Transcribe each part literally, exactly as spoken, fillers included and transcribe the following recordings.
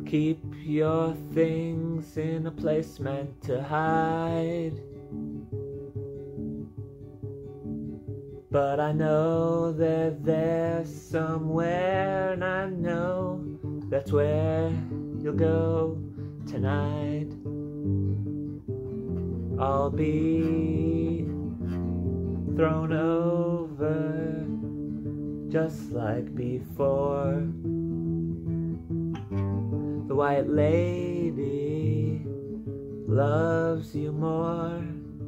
Keep your things in a place meant to hide. But I know they're there somewhere, and I know that's where you'll go tonight. I'll be thrown over just like before. The white lady loves you more.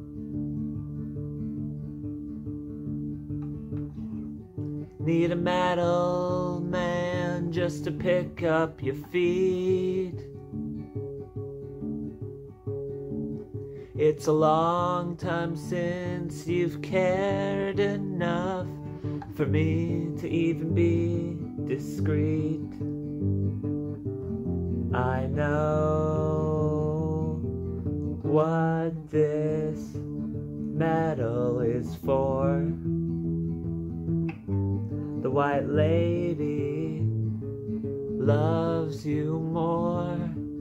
Need a metal man just to pick up your feet. It's a long time since you've cared enough for me to even be discreet. I know what this metal is for. The white lady loves you more.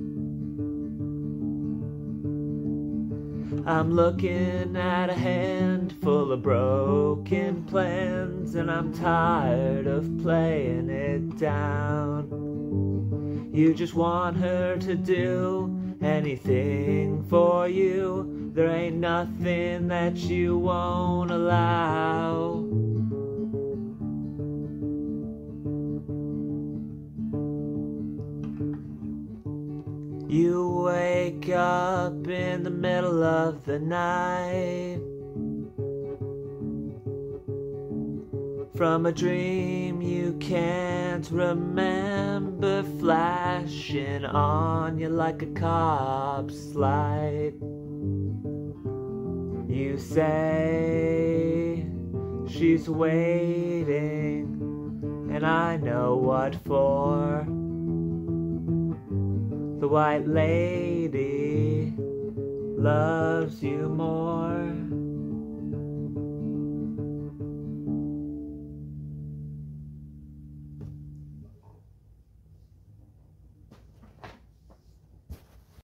I'm looking at a handful of broken plans, and I'm tired of playing it down. You just want her to do anything for you. There ain't nothing that you won't allow. You wake up in the middle of the night from a dream you can't remember, flashing on you like a cop's light. You say she's waiting, and I know what for. The white lady loves you more.